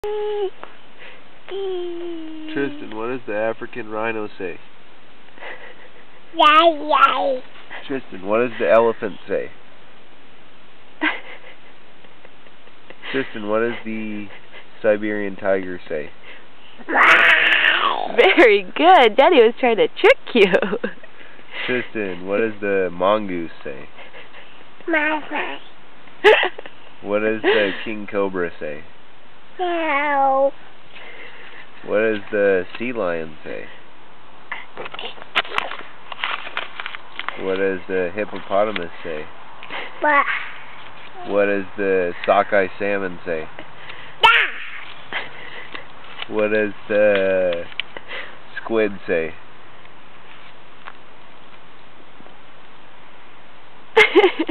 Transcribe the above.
Tristan, what does the African rhino say? Yay, yay. Tristan, what does the elephant say? Tristan, what does the Siberian tiger say? Very good. Daddy was trying to trick you. Tristan, what does the mongoose say? Mama. What does the king cobra say? No. What does the sea lion say? What does the hippopotamus say? What? What does the sockeye salmon say? What does the squid say?